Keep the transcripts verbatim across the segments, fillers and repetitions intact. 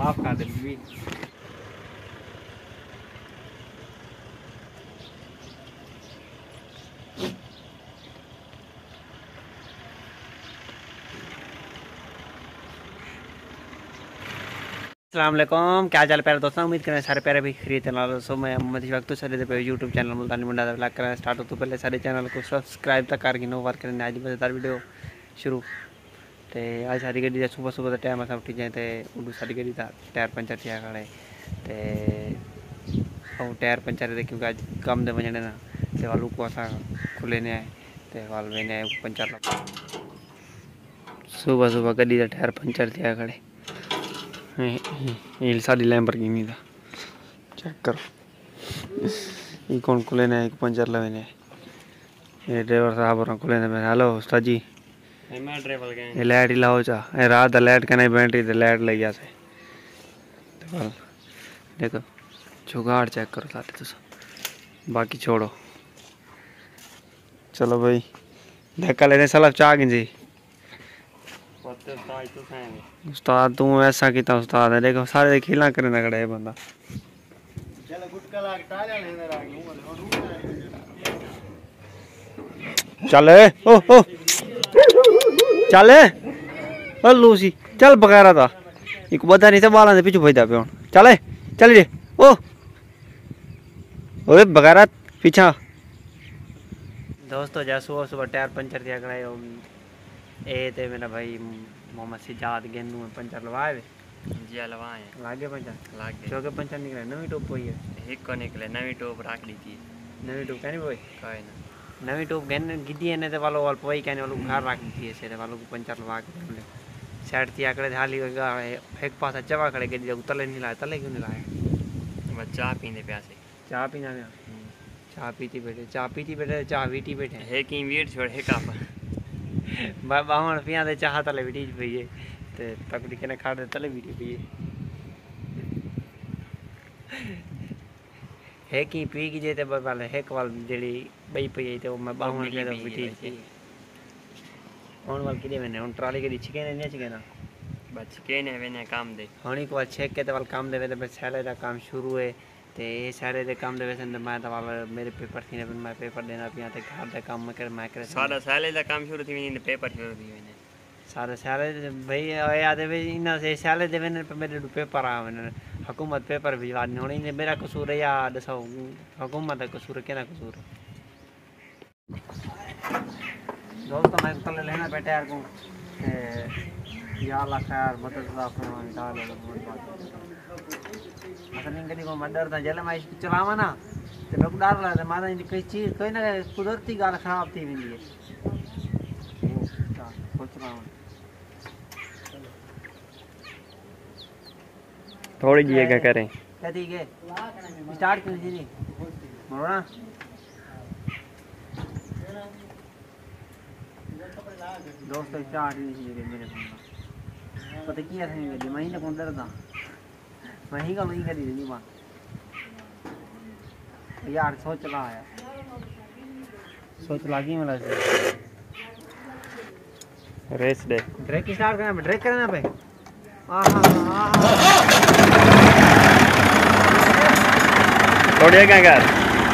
माफ कर दे बीवी। अस्सलाम वालेकुम, क्या चाल प्यारे दोस्तों। उम्मीद करें सारे प्यारे भी खरीद चैनल सो मैं मोहम्मद इस वक्त सारे पे YouTube channel Multani Munda blog करना स्टार्ट हो तो पहले सारे चैनल को सब्सक्राइब तक करके नो वर्क करने आज मजेदार वीडियो शुरू। तो आज सारी गड्डी सुबह सुबह टाइम अस उठी जाए तो उडू सारी गड्डी का टायर पंचर थिया खड़े तो टायर पंचर थे क्योंकि अज कम दे वजने ना तो वालू को असा खुले ने आए तो वाल वेने आए पंचर लगा सुबह सुबह गड्डी का टायर पंचर थिया खड़े ये साड़ी लैम्बोर्गिनी था चेक करो ये कौन खुले ने एक पंचर लगे ने ये ड्राइवर साहब और खुले ने हेलो उस्ताद जी मैं ड्राइवर गए ये लाइट लाओ चा ये रात द लाइट कने बैटरी द लाइट ले जा से तो देखो जुगाड़ चेक करो सारे तो बाकी छोड़ो चलो भाई धक्का लेने सलाह चाह गिंजी उस्ताद तू ऐसा किता उस्ताद है देखो सारे खिला करे ना खड़ा है बंदा चल गुटका लाग टाले लेने आ चल ओ ओ चल ओ लूसी चल बगैरा था एक बता नहीं था बालां दे पीछे भजदा पे हुन चल चल रे ओ ओए बगैरा पीछा दोस्तों जा सुबह सुबह टायर पंचर दिया खड़ा ए ते मेरा भाई मोहम्मद सिजाद गेंदू में पंचर लवाए वे जी लवाए लागे पंचर लागे चौके पंचर निकले नवी टोप हुई है एक को निकले नवी टोप रख ली थी नवी टोप कहनी भाई कोई ना नवी टोप गन गिद्दी ने ते वालो वाल पई कहने वालो घर रख दी है से वालो को पंचर लवा के हमले साइड थी आकड़े हाली एक पासा चवा खड़े गड्डी उतले नहीं लाए तले क्यों नहीं लाए बस चाय पीने प्यासे चाय पीना में चाय पीती बैठे चाय पीती बैठे चाय वीटी बैठे है की वेट छोड़ है का बावन पिया दे चाह तले वीटी पई है ते तकड़ी के खा दे तले वीटी पई है की पी की जे ते वाले है वाल जेडी बई पई ते मैं बावन के तो वीटी ऑन वाल किदे मैंने ऑन ट्रॉली के दी चिकन ने चिकन बस चिकन है वेने काम दे होनी को छेक के ते वाल काम देवे ते बस साले दा काम शुरू है ते ये सारे दे काम देवे सन मैं तो वाल मेरे पेपर थी ने मैं पेपर देना पिया ते घर दे काम में कर मैं कर सारा साले दा काम शुरू थी ने पेपर शुरू थी ने सारे साले भाई याद है भाई इना से साले देवे ने मेरे पेपर आवे ने हुकूमत पेपर भिजवा ने होनी ने मेरा कसूर है या दसो हुकूमत का कसूर है केना कसूर है दोस्तों मैं तो लेना बेटा यार को या अल्लाह खैर मदद दा फरमान डाल असल में गली को मर्डर था जले मैं चलावा ना ते मैं डर लगा मादा इन कोई चीज कोई ना कुदरती गाल खराब थी वेंदी है सोच रहा हूं थोड़ी जी क्या करें क्या ठीक है स्टार्ट कर जी मरो ना दोस्तों स्टार्ट नहीं है मेरे फोन पता क्या है गड्डी मैं ही ना कौन डरदा मैं ही का वही करी नहीं मां यार सोच रहा है सोच लगी मतलब रेस दे ब्रेक स्टार्ट करना ब्रेक करना पे आहा थोड़ी क्या कर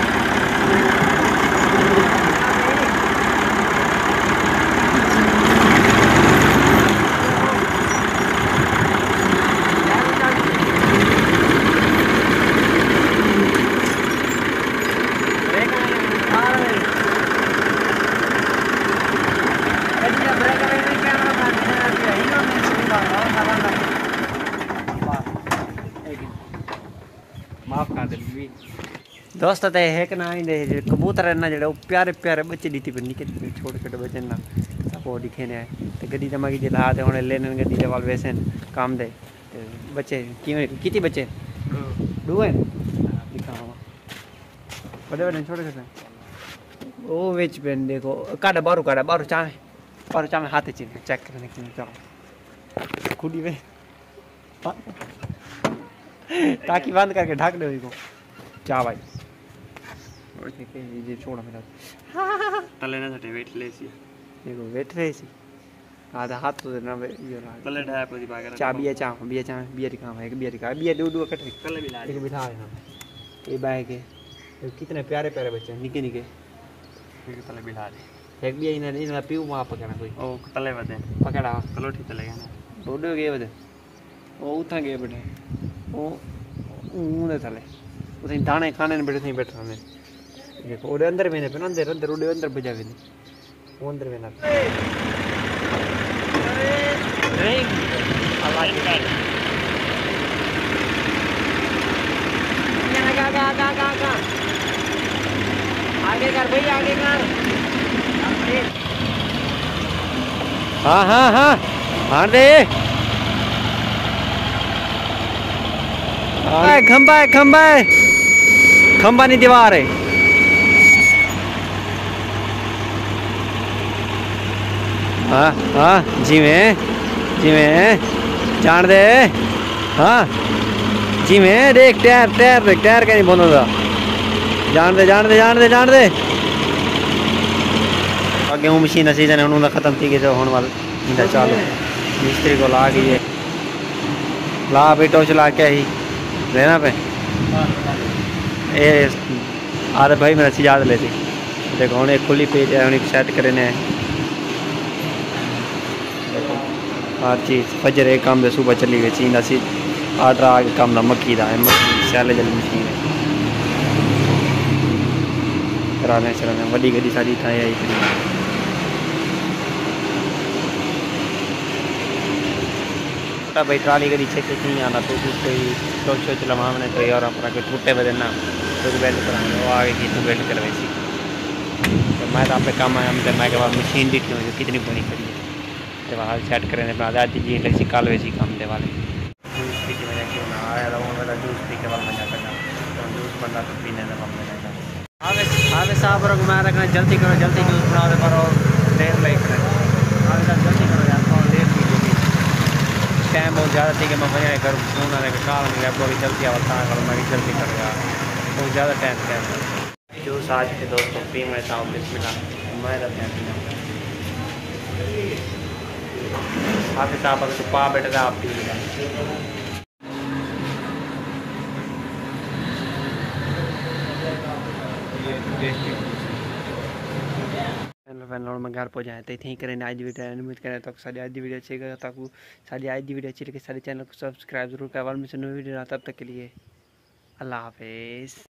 माफ कर दे बीवी दोस्त ते है कि ना इंदे कबूतर ना जेड़े प्यारे प्यारे बच्चे दीती पर निके छोटे छोटे बच्चे ना सपो दिखे ने ते गड्डी ते मगी जिला ते हुन लेने गड्डी दे वाल वैसे काम दे ते बच्चे कितने बच्चे दो है दिखावा बड़े बड़े छोटे छोटे ओ विच पेन देखो काड़ा बारू काड़ा बारू चाहे बारू चाहे हाथ चिन चेक करने के लिए चलो खुदी वे ताकि बंद करके ढक दो इसको चा भाई और ठीक है ये छोड़ा मेरा तले ना सटे वेट ले सी देखो वेट रहे सी हाथ हाथ तो ना ये रहा प्लेट है पूरी बागर चा बिया चा बिया चा बिया दिखा है बिया दिखा बिया दो दो इकट्ठे कल भी ला एक बिठा है हां ये बाय के ये कितने प्यारे प्यारे बच्चे निके निके ठीक तले भी ला दे एक बिया इन्हें इन्हें पीऊ वहां पकड़ना कोई ओ तले वदे पकड़ा कलोठी तले गया ना रोडे गए बदे ओ उठा गए बेटे ओ ऊने थले उसे दाने खाने ने बैठे थे बैठा ने देखो ओडे अंदर मैंने पे अंदर अंदर ओडे अंदर बजा भी वो अंदर में ना नहीं अलाइन कर यहाँ गा गा गा गा गा आगे कर भाई आगे कर हाँ हाँ हाँ हाँ दे खंबा है खंबा है खंबा नहीं दीवार है हाँ हाँ जिमें जिमें जान दे हाँ जिमें देख टायर टायर देख टायर का नहीं बंद होता जान दे जान दे जान दे जान दे गेहूँ मशीन सीजन है उन्होंने ख़त्म थी गई होने वाला इंदा चालू मिस्त्री को ला गई है ला पे टोच ला के ही रहना पे ये आरे भाई मेरा सी याद लेती देखो उन्हें खुली पेज है उन्हें सेट करने हर चीज़ फजर एक काम दे सुबह चली गई चीन सी आर्डर आगे काम ना मक्की दा है मक्की सैले जल मशीन है कराने चलाने वड्डी गड्डी सारी थाई आई थी छोटा भाई ट्राली गड्डी चेक नहीं आना तो कुछ कोई सोच सोच लमा मैंने कोई और अपना कोई टूटे बदे ना तो बेल्ट कराने वो आगे की तो बेल्ट करवाई सी तो मैं तो आप काम आया मैं मैं के बाद मशीन देखी हुई कितनी बड़ी खड़ी है तो वहाँ सेट करने पे आज़ादी जी लगी काल वैसी काम दे वाले जूस पी के मैंने क्यों ना आया रहा वाला जूस पी के वाला मजा करना तो जूस बंदा तो पीने का मजा नहीं आवे आवे साहब रख मैं रखना जल्दी करो जल्दी जूस बना दे करो देर लाइक करें आवे साहब जल्दी करो यार कौन लेट पी गई टाइम बहुत ज़्यादा थी कि मैं मजा करूँ फोन आने के काल मिला थोड़ी जल्दी आवता करो मैं जल्दी करो यार बहुत ज़्यादा टाइम क्या जूस आज के दोस्तों पी मैं चाहूँ बिस्मिल्लाह मैं रखना आप साहब अगर पा बैठ रहा आप पी मैं घर पहुँच जाए तो इतनी करें आज वीडियो उम्मीद करें तो सारी आज वीडियो अच्छी लगे तक सारी आज वीडियो अच्छी लगे सारे चैनल को सब्सक्राइब जरूर करवा मिशन वीडियो तब तक के लिए अल्लाह हाफिज़।